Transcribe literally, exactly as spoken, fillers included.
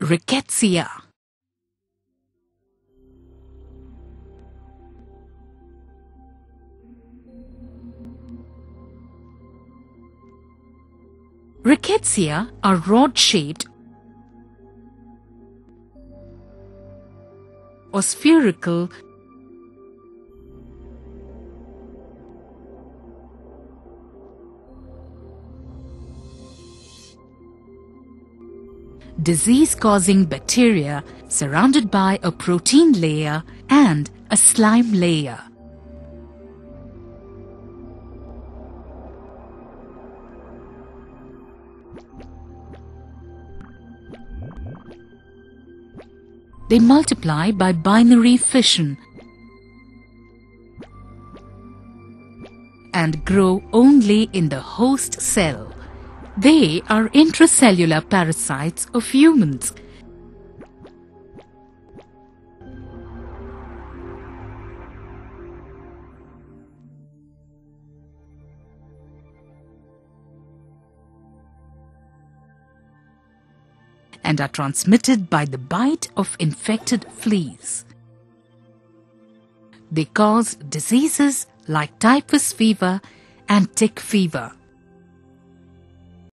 Ricketssia. Ricketsia are rod-shaped or spherical disease-causing bacteria surrounded by a protein layer and a slime layer. They multiply by binary fission and grow only in the host cell. They are intracellular parasites of humans. And are transmitted by the bite of infected fleas. They cause diseases like typhus fever and tick fever.